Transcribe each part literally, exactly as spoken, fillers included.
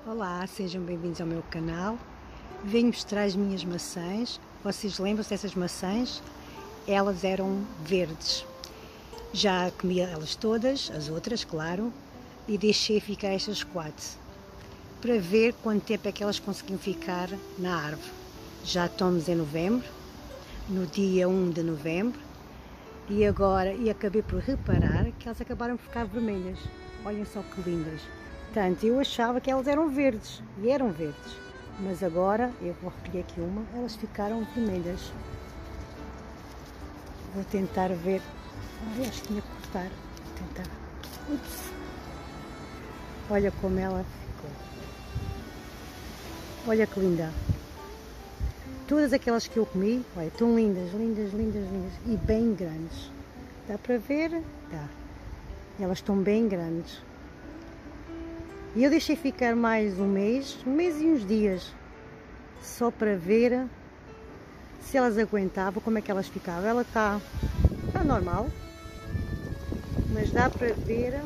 Olá, sejam bem-vindos ao meu canal. Venho mostrar as minhas maçãs. Vocês lembram-se dessas maçãs? Elas eram verdes. Já comi elas todas, as outras, claro, e deixei ficar estas quatro, para ver quanto tempo é que elas conseguiam ficar na árvore. Já estamos em novembro, no dia um de novembro, e agora, e acabei por reparar que elas acabaram por ficar vermelhas. Olhem só que lindas. Portanto, eu achava que elas eram verdes, e eram verdes, mas agora, eu vou recolher aqui uma, elas ficaram vermelhas. Vou tentar ver, ai, acho que tinha que cortar, vou tentar, ups, olha como ela ficou, olha que linda. Todas aquelas que eu comi, olha, estão lindas, lindas, lindas, lindas, e bem grandes. Dá para ver? Dá. Elas estão bem grandes. E eu deixei ficar mais um mês, um mês e uns dias, só para ver se elas aguentavam, como é que elas ficavam. Ela está, está normal, mas dá para ver,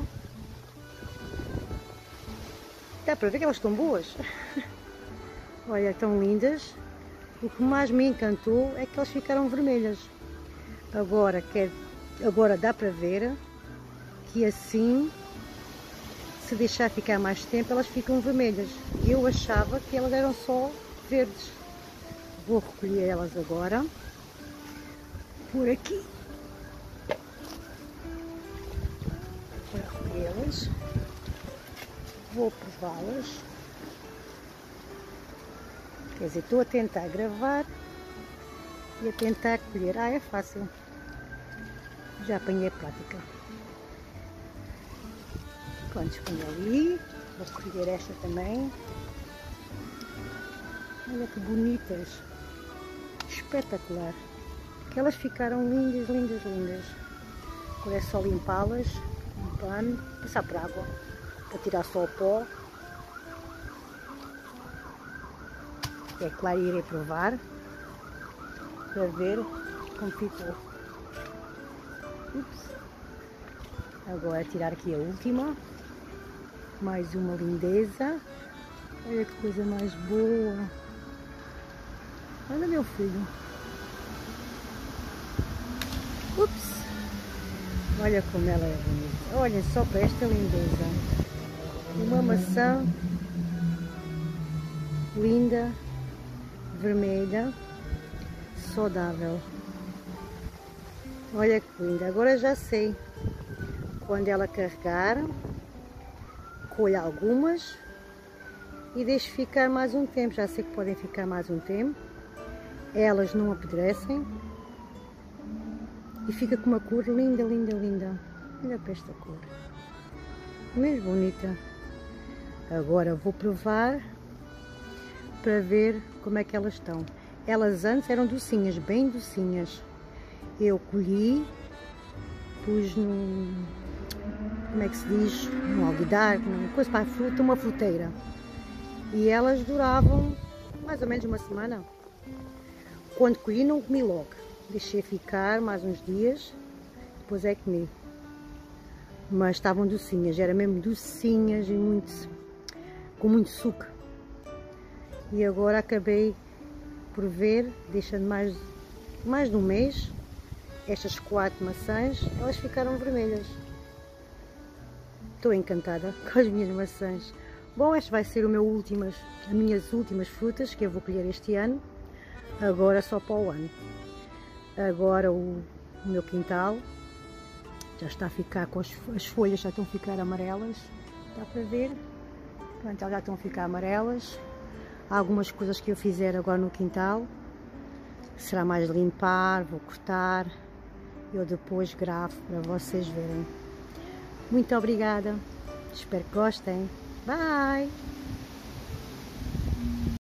dá para ver que elas estão boas. Olha, estão lindas. O que mais me encantou é que elas ficaram vermelhas. Agora, quer, agora dá para ver que assim, se deixar ficar mais tempo, elas ficam vermelhas. Eu achava que elas eram só verdes. Vou recolher elas agora, por aqui, para recolhê-las. Vou prová-las. Quer dizer, estou a tentar gravar e a tentar colher. Ah, é fácil. Já apanhei a prática. Pronto, escondi ali. Vou escolher esta também. Olha que bonitas. Espetacular. Que elas ficaram lindas, lindas, lindas. Agora é só limpá-las. Um pano. Passar por água. Para tirar só o pó. É claro, irei provar. Para ver como ficou. Ups. Agora tirar aqui a última. Mais uma lindeza. Olha que coisa mais boa. Olha meu filho. Ups. Olha como ela é bonita. Olhem só para esta lindeza. Uma maçã linda, vermelha, saudável. Olha que linda. Agora já sei. Quando ela carregar, colho algumas e deixo ficar mais um tempo. Já sei que podem ficar mais um tempo. Elas não apodrecem e fica com uma cor linda, linda, linda. Olha para esta cor, mesmo bonita. Agora vou provar para ver como é que elas estão. Elas antes eram docinhas, bem docinhas. Eu colhi, pus no, como é que se diz, no alguidar, uma coisa para a fruta, uma fruteira. E elas duravam mais ou menos uma semana. Quando colhi não comi logo, deixei ficar mais uns dias, depois é que comi. Mas estavam docinhas, eram mesmo docinhas e muito, com muito suco. E agora acabei por ver, deixando mais, mais de um mês, estas quatro maçãs, elas ficaram vermelhas. Estou encantada com as minhas maçãs. Bom, este vai ser o meu últimas, as minhas últimas frutas que eu vou colher este ano. Agora só para o ano. Agora o, o meu quintal já está a ficar com as, as folhas, já estão a ficar amarelas. Dá para ver? Pronto, elas já estão a ficar amarelas. Há algumas coisas que eu fizer agora no quintal. Será mais limpar, vou cortar. Eu depois gravo para vocês verem. Muito obrigada. Espero que gostem. Bye!